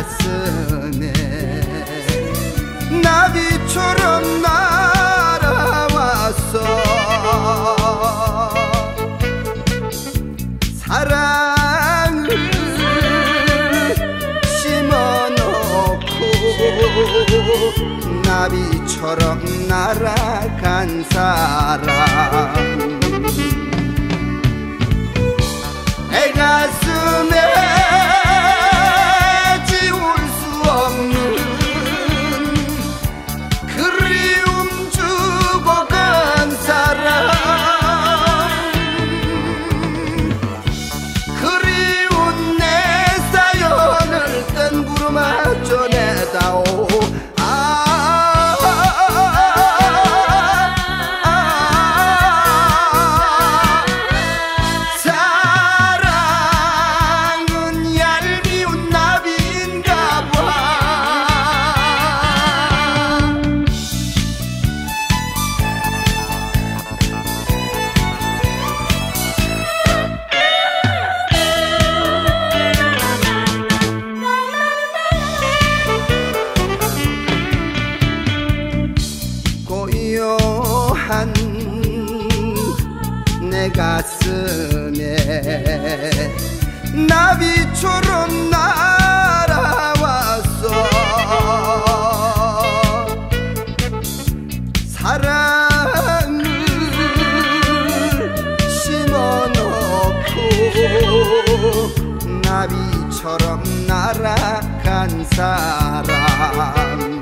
가슴에 나비처럼 날아왔어. 사랑을 심어놓고 나비처럼 날아간 사람, 내 가슴에 지울 수 없는 그리움 주고 간 사람, 그리운 내 사연을 뜬구름아 전해다오. 고요한 내 가슴에 나비처럼 날아왔어. 사랑을 심어놓고 나비처럼 날아간 사람,